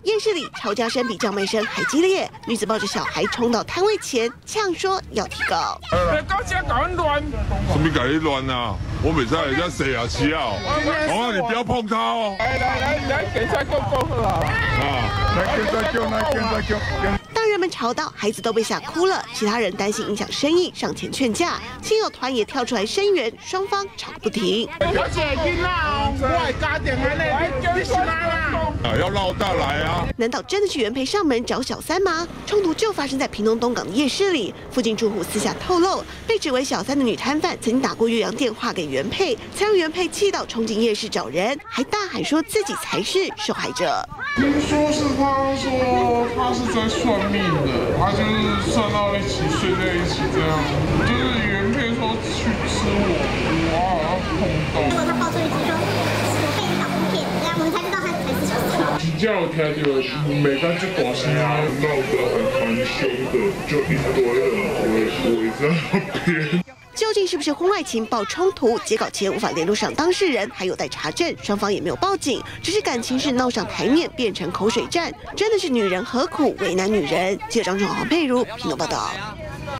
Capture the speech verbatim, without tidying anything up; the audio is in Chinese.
夜市里吵架声比叫卖声还激烈，女子抱着小孩冲到摊位前，呛说要提高。 高价搞乱， 什么搞乱啊？我每次人家谁啊吃啊？哦，你不要碰他哦。 来来来来，警察救救了！ 啊，来警察救，来警察救。 大人们吵到孩子都被吓哭了，其他人担心影响生意，上前劝架，亲友团也跳出来声援，双方吵个不停。 我姐囡仔哦，我的家庭安尼，你是哪啦？ 啊，要闹大来啊！ 难道真的是原配上门找小三吗？冲突就发生在屏东东港的夜市里，附近住户私下透露，被指为小三的女摊贩曾经打过越洋电话给原配，才让原配气到冲进夜市找人，还大喊说自己才是受害者。 听说是他说他是在算命的，他就是算到一起睡在一起这样，就是原配说去吃我，我好像碰到。 结果他爆出一句说，我被你老公骗，然后我们才知道他才是小三。 比较听到每个就大声啊，闹得还蛮凶的，就一堆人围围在那边。 究竟是不是婚外情爆冲突？截稿前无法联络上当事人，还有待查证。双方也没有报警，只是感情是闹上台面，变成口水战。真的是女人何苦为难女人？记者张仲豪、黄佩如，屏东报道。